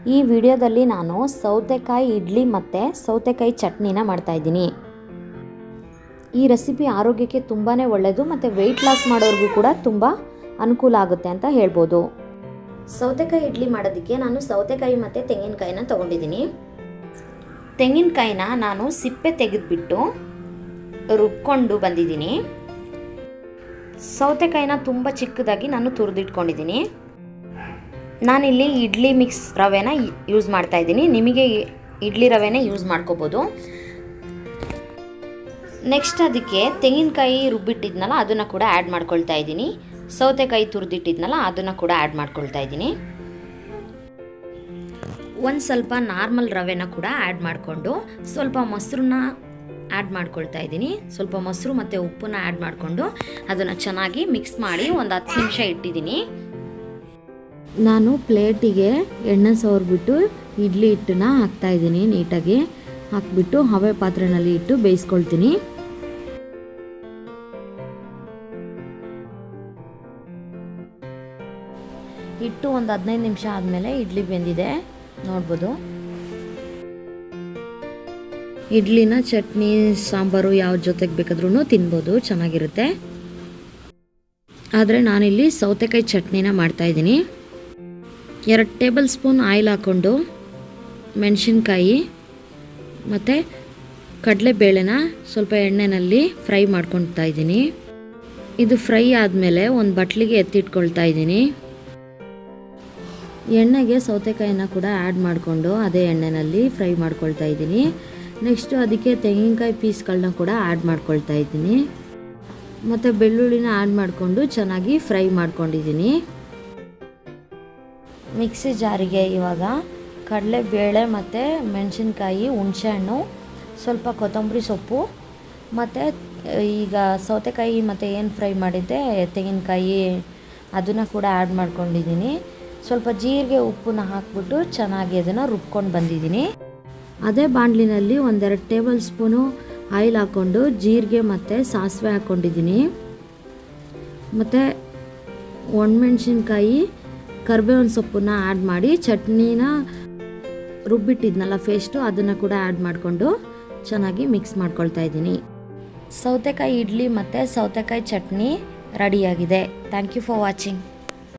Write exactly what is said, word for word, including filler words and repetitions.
ಈ ವಿಡಿಯೋದಲ್ಲಿ ನಾನು ಸೌತೆಕಾಯಿ ಇಡ್ಲಿ ಮತ್ತು ಸೌತೆಕಾಯಿ ಚಟ್ನಿನ ಮಾಡ್ತಾಯಿದ್ದೀನಿ. ಈ ರೆಸಿಪಿ ಆರೋಗ್ಯಕ್ಕೆ ತುಂಬಾ ಒಳ್ಳೆಯದು ಮತ್ತು ವೆಯ್ಟ್ ಲಾಸ್ ಮಾಡೋರಿಗೂ ಕೂಡ ತುಂಬ ಅನುಕೂಲ ಆಗುತ್ತೆ ಅಂತ ಹೇಳ್ಬೋದು. ಸೌತೆಕಾಯಿ ಇಡ್ಲಿ ಮಾಡೋದಕ್ಕೆ ನಾನು ಸೌತೆಕಾಯಿ ಮತ್ತು ತೆಂಗಿನಕಾಯಿನ ತೊಗೊಂಡಿದ್ದೀನಿ. ತೆಂಗಿನಕಾಯಿನ ನಾನು ಸಿಪ್ಪೆ ತೆಗೆದುಬಿಟ್ಟು ರುಬ್ಕೊಂಡು ಬಂದಿದ್ದೀನಿ. ಸೌತೆಕಾಯಿನ ತುಂಬ ಚಿಕ್ಕದಾಗಿ ನಾನು ತುರಿದಿಟ್ಕೊಂಡಿದ್ದೀನಿ. ನಾನಿಲ್ಲಿ ಇಡ್ಲಿ ಮಿಕ್ಸ್ ರವೆನ ಯೂಸ್ ಮಾಡ್ತಾಯಿದ್ದೀನಿ. ನಿಮಗೆ ಇಡ್ಲಿ ರವೆನೇ ಯೂಸ್ ಮಾಡ್ಕೋಬೋದು. ನೆಕ್ಸ್ಟ್ ಅದಕ್ಕೆ ತೆಂಗಿನಕಾಯಿ ರುಬ್ಬಿಟ್ಟಿದ್ನಲ್ಲ ಅದನ್ನು ಕೂಡ ಆ್ಯಡ್ ಮಾಡ್ಕೊಳ್ತಾ ಇದ್ದೀನಿ. ಸೌತೆಕಾಯಿ ತುರಿದಿಟ್ಟಿದ್ನಲ್ಲ ಅದನ್ನು ಕೂಡ ಆ್ಯಡ್ ಮಾಡ್ಕೊಳ್ತಾ ಇದ್ದೀನಿ. ಒಂದು ಸ್ವಲ್ಪ ನಾರ್ಮಲ್ ರವೆನ ಕೂಡ ಆ್ಯಡ್ ಮಾಡಿಕೊಂಡು ಸ್ವಲ್ಪ ಮೊಸರನ್ನ ಆ್ಯಡ್ ಮಾಡ್ಕೊಳ್ತಾ ಇದ್ದೀನಿ. ಸ್ವಲ್ಪ ಮೊಸರು ಮತ್ತು ಉಪ್ಪನ್ನ ಆ್ಯಡ್ ಮಾಡಿಕೊಂಡು ಅದನ್ನು ಚೆನ್ನಾಗಿ ಮಿಕ್ಸ್ ಮಾಡಿ ಒಂದು ಹತ್ತು ನಿಮಿಷ ಇಟ್ಟಿದ್ದೀನಿ. ನಾನು ಪ್ಲೇಟಿಗೆ ಎಣ್ಣೆ ಸವರ್ಬಿಟ್ಟು ಇಡ್ಲಿ ಹಿಟ್ಟನ್ನ ಹಾಕ್ತಾಯಿದ್ದೀನಿ. ನೀಟಾಗಿ ಹಾಕಿಬಿಟ್ಟು ಹಬೆ ಪಾತ್ರೆಯಲ್ಲಿ ಇಟ್ಟು ಬೇಯಿಸ್ಕೊಳ್ತೀನಿ. ಹಿಟ್ಟು ಒಂದು ಹದಿನೈದು ನಿಮಿಷ ಆದಮೇಲೆ ಇಡ್ಲಿ ಬೆಂದಿದೆ ನೋಡ್ಬೋದು. ಇಡ್ಲಿನ ಚಟ್ನಿ ಸಾಂಬಾರು ಯಾವ ಜೊತೆಗೆ ಬೇಕಾದ್ರೂ ತಿನ್ಬೋದು, ಚೆನ್ನಾಗಿರುತ್ತೆ. ಆದರೆ ನಾನಿಲ್ಲಿ ಸೌತೆಕಾಯಿ ಚಟ್ನಿನ ಮಾಡ್ತಾಯಿದ್ದೀನಿ. ಎರಡು ಟೇಬಲ್ ಸ್ಪೂನ್ ಆಯಿಲ್ ಹಾಕ್ಕೊಂಡು ಮೆಣಸಿನ್ಕಾಯಿ ಮತ್ತು ಕಡಲೆಬೇಳೆನ ಸ್ವಲ್ಪ ಎಣ್ಣೆಯಲ್ಲಿ ಫ್ರೈ ಮಾಡ್ಕೊಳ್ತಾ ಇದ್ದೀನಿ. ಇದು ಫ್ರೈ ಆದಮೇಲೆ ಒಂದು ಬಟ್ಲಿಗೆ ಎತ್ತಿಟ್ಕೊಳ್ತಾ ಇದ್ದೀನಿ. ಎಣ್ಣೆಗೆ ಸೌತೆಕಾಯಿನ ಕೂಡ ಆ್ಯಡ್ ಮಾಡಿಕೊಂಡು ಅದೇ ಎಣ್ಣೆಯಲ್ಲಿ ಫ್ರೈ ಮಾಡ್ಕೊಳ್ತಾ ಇದ್ದೀನಿ. ನೆಕ್ಸ್ಟು ಅದಕ್ಕೆ ತೆಂಗಿನಕಾಯಿ ಪೀಸ್ಗಳನ್ನ ಕೂಡ ಆ್ಯಡ್ ಮಾಡ್ಕೊಳ್ತಾ ಇದ್ದೀನಿ. ಮತ್ತು ಬೆಳ್ಳುಳ್ಳಿನ ಆ್ಯಡ್ ಮಾಡಿಕೊಂಡು ಚೆನ್ನಾಗಿ ಫ್ರೈ ಮಾಡ್ಕೊಂಡಿದ್ದೀನಿ. ಮಿಕ್ಸಿ ಜಾರಿಗೆ ಇವಾಗ ಕಡಲೆಬೇಳೆ ಮತ್ತು ಮೆಣಸಿನ್ಕಾಯಿ, ಹುಣಸೆಹಣ್ಣು, ಸ್ವಲ್ಪ ಕೊತ್ತಂಬರಿ ಸೊಪ್ಪು ಮತ್ತು ಈಗ ಸೌತೆಕಾಯಿ ಮತ್ತು ಏನು ಫ್ರೈ ಮಾಡಿದ್ದೆ ತೆಂಗಿನಕಾಯಿ ಅದನ್ನು ಕೂಡ ಆ್ಯಡ್ ಮಾಡ್ಕೊಂಡಿದ್ದೀನಿ. ಸ್ವಲ್ಪ ಜೀರಿಗೆ ಉಪ್ಪನ್ನ ಹಾಕ್ಬಿಟ್ಟು ಚೆನ್ನಾಗಿ ಅದನ್ನು ರುಬ್ಕೊಂಡು ಬಂದಿದ್ದೀನಿ. ಅದೇ ಬಾಣಲಿನಲ್ಲಿ ಒಂದೆರಡು ಟೇಬಲ್ ಸ್ಪೂನು ಆಯಿಲ್ ಹಾಕ್ಕೊಂಡು ಜೀರಿಗೆ ಮತ್ತು ಸಾಸಿವೆ ಹಾಕ್ಕೊಂಡಿದ್ದೀನಿ. ಮತ್ತು ಒಣಮೆಣ್ಸಿನ್ಕಾಯಿ, ಕರಿಬೇವಿನ ಸೊಪ್ಪನ್ನ ಆ್ಯಡ್ ಮಾಡಿ ಚಟ್ನಿನ ರುಬ್ಬಿಟ್ಟಿದ್ನಲ್ಲ ಪೇಸ್ಟು ಅದನ್ನು ಕೂಡ ಆ್ಯಡ್ ಮಾಡಿಕೊಂಡು ಚೆನ್ನಾಗಿ ಮಿಕ್ಸ್ ಮಾಡ್ಕೊಳ್ತಾ ಇದ್ದೀನಿ. ಸೌತೆಕಾಯಿ ಇಡ್ಲಿ ಮತ್ತು ಸೌತೆಕಾಯಿ ಚಟ್ನಿ ರೆಡಿಯಾಗಿದೆ. Thank you for watching.